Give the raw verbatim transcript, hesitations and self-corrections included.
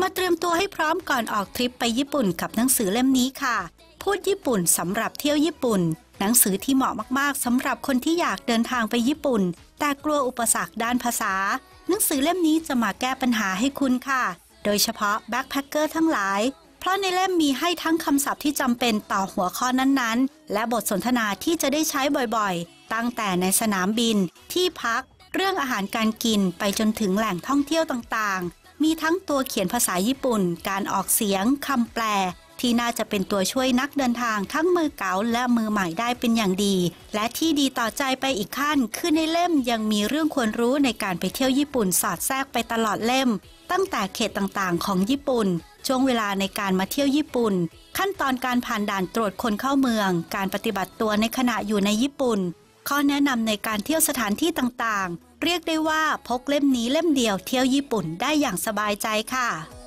เตรียมตัวให้พร้อมก่อนออกทริปไปญี่ปุ่นกับหนังสือเล่มนี้ค่ะพูดญี่ปุ่นสำหรับเที่ยวญี่ปุ่นหนังสือที่เหมาะมากๆสำหรับคนที่อยากเดินทางไปญี่ปุ่นแต่กลัวอุปสรรคด้านภาษาหนังสือเล่มนี้จะมาแก้ปัญหาให้คุณค่ะโดยเฉพาะแบ็คแพคเกอร์ทั้งหลายเพราะในเล่มมีให้ทั้งคำศัพท์ที่จำเป็นต่อหัวข้อนั้นๆและบทสนทนาที่จะได้ใช้บ่อยๆตั้งแต่ในสนามบินที่พักเรื่องอาหารการกินไปจนถึงแหล่งท่องเที่ยวต่างๆมีทั้งตัวเขียนภาษาญี่ปุ่นการออกเสียงคำแปลที่น่าจะเป็นตัวช่วยนักเดินทางทั้งมือเก๋าและมือใหม่ได้เป็นอย่างดีและที่ดีต่อใจไปอีกขั้นคือในเล่มยังมีเรื่องควรรู้ในการไปเที่ยวญี่ปุ่นสอดแทรกไปตลอดเล่มตั้งแต่เขตต่างๆของญี่ปุ่นช่วงเวลาในการมาเที่ยวญี่ปุ่นขั้นตอนการผ่านด่านตรวจคนเข้าเมืองการปฏิบัติตัวในขณะอยู่ในญี่ปุ่นข้อแนะนำในการเที่ยวสถานที่ต่างๆเรียกได้ว่าพกเล่มนี้เล่มเดียวเที่ยวญี่ปุ่นได้อย่างสบายใจค่ะ